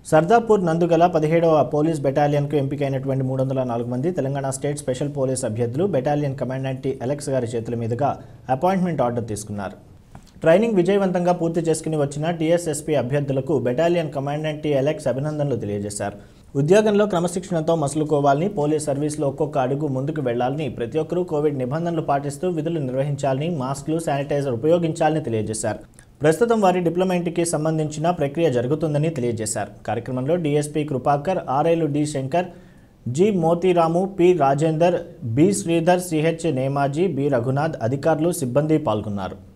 Sardapur నందుగల 17వ police బెటాలియన్కు ఎంపికైనటువంటి 304 మంది Telangana state special police అభ్యర్థులు బెటాలియన్ కమాండెంట్ టి అలెక్స్ గారి చేతుల మీదుగా అపాయింట్మెంట్ ఆర్డర్ తీసుకున్నారు. ట్రైనింగ్ విజయవంతంగా పూర్తి చేసుకుని వచ్చిన టీఎస్ఎస్పీ అభ్యర్థులకు బెటాలియన్ కమాండెంట్ టి అలెక్స్ అభినందనలు తెలియజేశారు. ఉద్యోగంలో క్రమశిక్షణతో మసులుకోవాలని, పోలీస్ సర్వీస్లో ఒక్కొక్క అడుగు ముందుకు వెళ్లాలని, ప్రతి ఒక్కరూ కోవిడ్ నిబంధనలు పాటిస్తూ విధులు నిర్వహించాలని, మాస్కులు, శానిటైజర్ ఉపయోగించాలని తెలియజేశారు. ప్రస్తుతం వారి డిప్లొమెంట్కి సంబంధించిన ప్రక్రియ జరుగుతుందని తెలియజేశారు. కార్యక్రమంలో డీఎస్పీ కృపాకర్, ఆర్ఐలు D Shankar, G Motiram, P Rajender, B Sridhar, CH Nemaji, B Raghunath, అధికారులు, సిబ్బంది పాల్గొన్నారు.